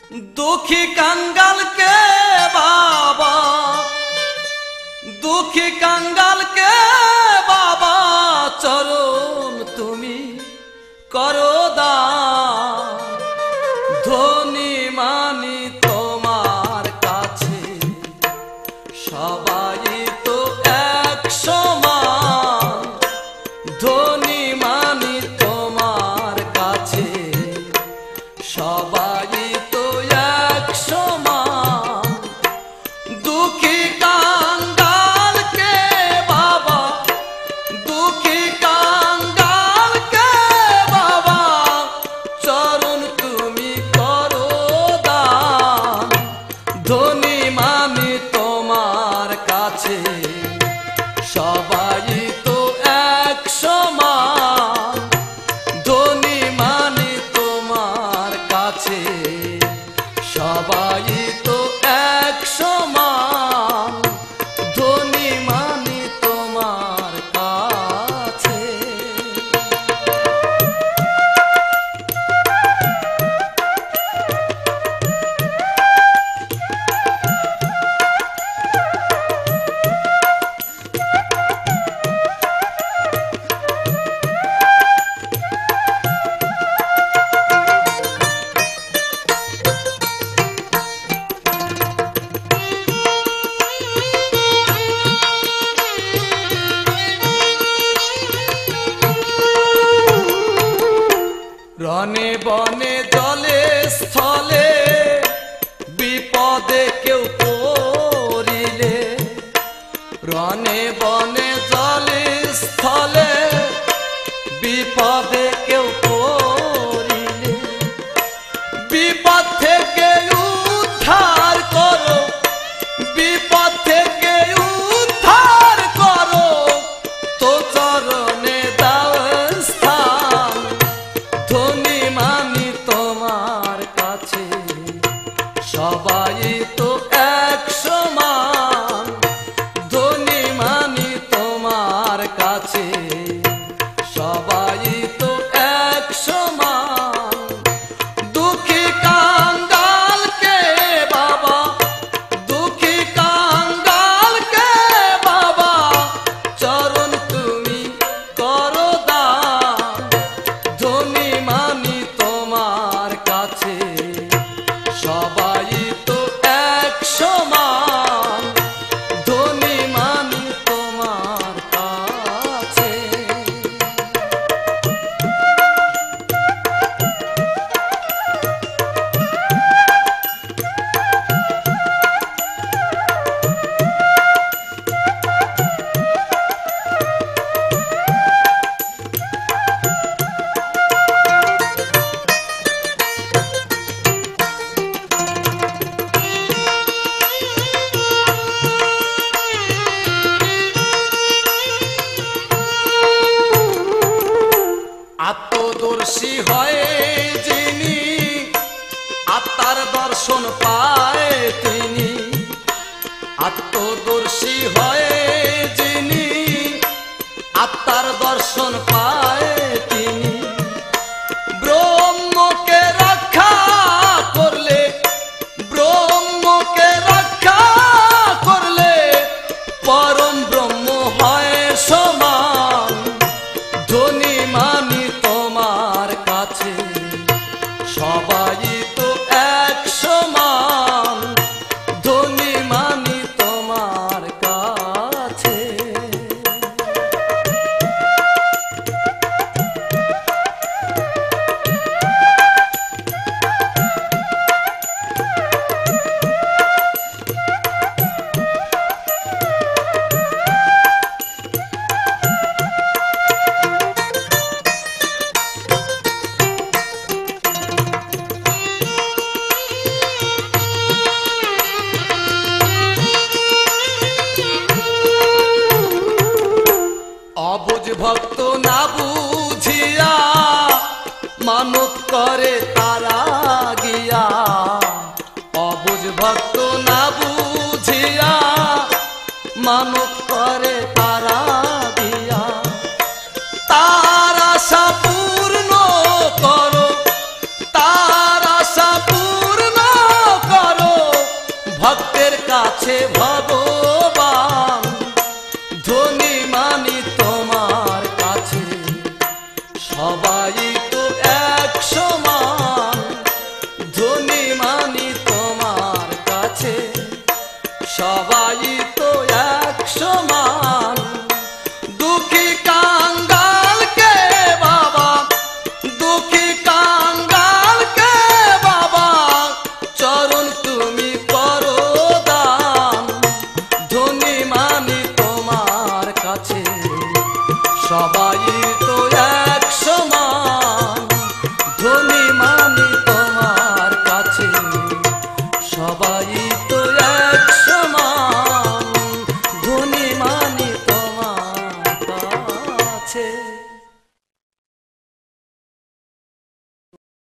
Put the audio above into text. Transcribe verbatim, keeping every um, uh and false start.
दुखी कंगाल के बाबा, दुखी कंगाल के बाबा चरण तुमी करो दान। धनी मानी तोमार काछे सबाई तो एक समान। धनी मानी तोमार काछे सबाई तो एक समान। दुखी कंगाल के बाबा, दुखी कंगाल के बाबा चरण तुमी करो दान। धनी मानी तोमार काछे सबाई तो एक समान। धनी मानी तोमार काछे सबाई तो एक समान। धनी मानी तोमार काछे। रने बने जले स्थले विपदे केउ पड़िले। रने बने जले स्थले विपदे केउ पड़िले। विपद थेके उद्धार करो, विपद थेके उद्धार करो तो चरणे दाओ स्थान। धनी मानी तोमार काछे सबाई तो एक समान। धनी मानी तोमार काछे सबाई तो एक समान। दुखी कंगाल के बाबा, दुखी कंगाल के बाबा चरण तुमी करो दान। धनी मानी तोमार काछे सबाई तो एक समान। धनी मानी तोमार काछे। आत्मदर्शी हये जिनी आत्मार दर्शन पाए तिनी। आत्मदर्शी हये जिनी आत्मार दर्शन पाए तिनी। ब्रह्म के रक्षा करले, ब्रह्म के रक्षा करले परम ब्रह्म हये समान। धनी मानी तोमार काछे सबाई तो एक समान। धनी मानी तोमार काछे। अबुझ भक्त ना बुझिया मानत करे तारा गिया। अबुझ भक्त ना बुझिया मानत करे तारा गिया। तारा आशा पूर्ण करो, तार आशा पूर्ण আছে ভগবান, ধনী মানি তোমার কাছে সবাই তো এক সমান। ধনী মানি তোমার কাছে সবাই তো এক সমান। দুঃখী কাঙ্গালকে বাবা, দুঃখী কাঙ্গালকে বাবা চরণ তুমি করো দান। ধনী মানি তোমার কাছে সবাই তো এক সমান। ধনী মানি তোমার কাছে সবাই তো এক সমান। ধনী মানি তোমার কাছে।